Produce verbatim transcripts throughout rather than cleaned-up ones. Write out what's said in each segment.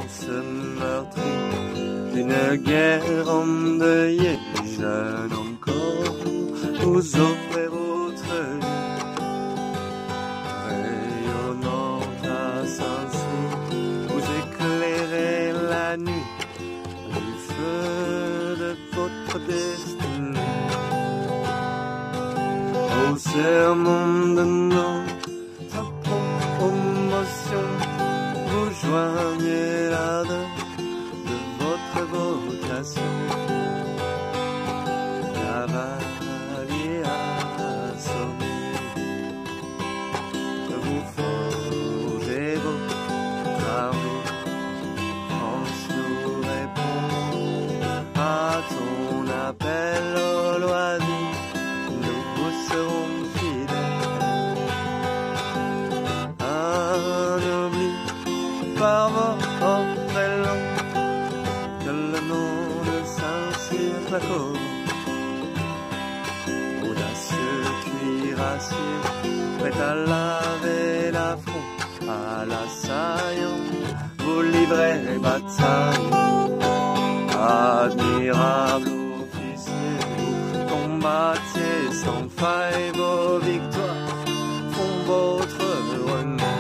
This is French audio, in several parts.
France meurtrie d'une guerre endeuillée, jeune encore, vous offrez votre rayonnant à Saint-Cyr, vous éclairez la nuit du feu de votre destinée. Au serment de notre promotion, vous joignez l'ardeur de votre vocation. Cavalier assommé, vous forgez votre armée. France nous répond à ton appel au loisir. Nous serons fidèles, anoblis par votre élan, que le nom de Saint-Cyr claque. Audacieux cuirassier, prêt à laver l'affront à l'assaillant, vous livrez bataille. Admirable officier, vous combattiez sans faille, vos victoires font votre renom.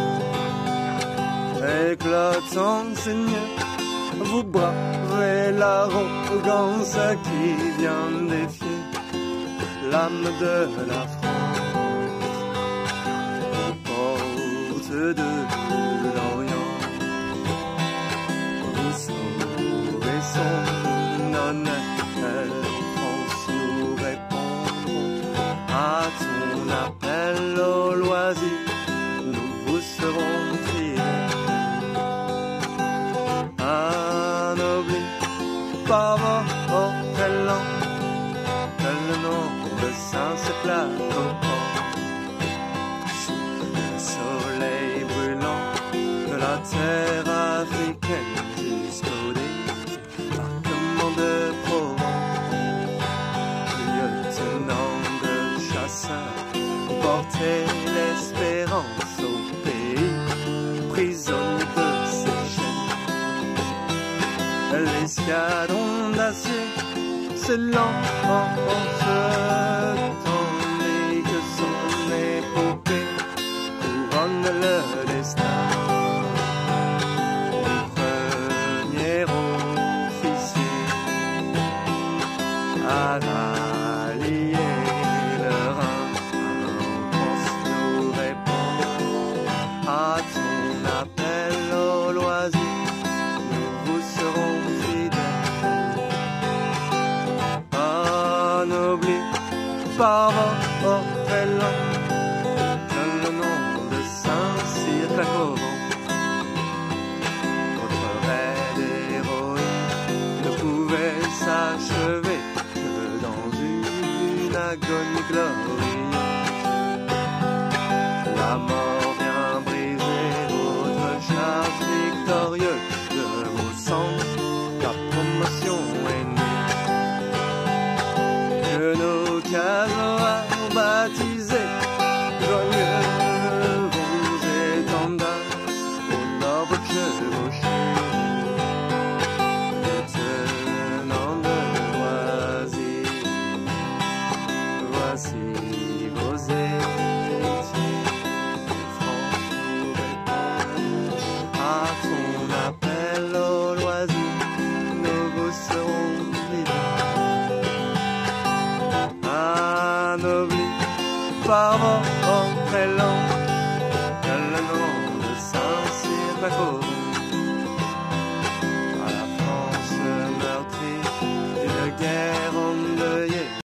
Éclatant seigneur, vous bravez l'arrogance qui vient défier l'âme de la France aux portes de l'Orient. Vous sauvez son honneur, France nous répondrons à ton appel au loisir, nous vous serons fidèles, anoblis par votre élan, que le nom de Saint-Cyr claque au port. Sous le soleil brûlant de la terre africaine jusqu'au débarquement de Provence, lieutenant de chasseurs, portez l'espérance au pays, prisonnier de ses chaînes. L'escadron d'acier s'élance tandis que son épopée couronne le destin du premier officier à rallier le Rhin. France nous répond à ton appel au loisir, nous vous serons fidèles, anoblis par votre élan, que le nom de Saint-Cyr claque au vent. Votre raid héroïque ne pouvait s'achever que dans une agonie glorieuse. La mort vient briser votre charge victorieuse de vos sangs, la promotion est née. Que nos casoars baptisés, joyeux vos étendards, au l'orbe chevauchés, lieutenant de Loisy, voici vos héritiers. France nous répond à ton appel au loisir, nous vous serons fidèles, anoblis par votre élan, que le nom de Saint-Cyr claque au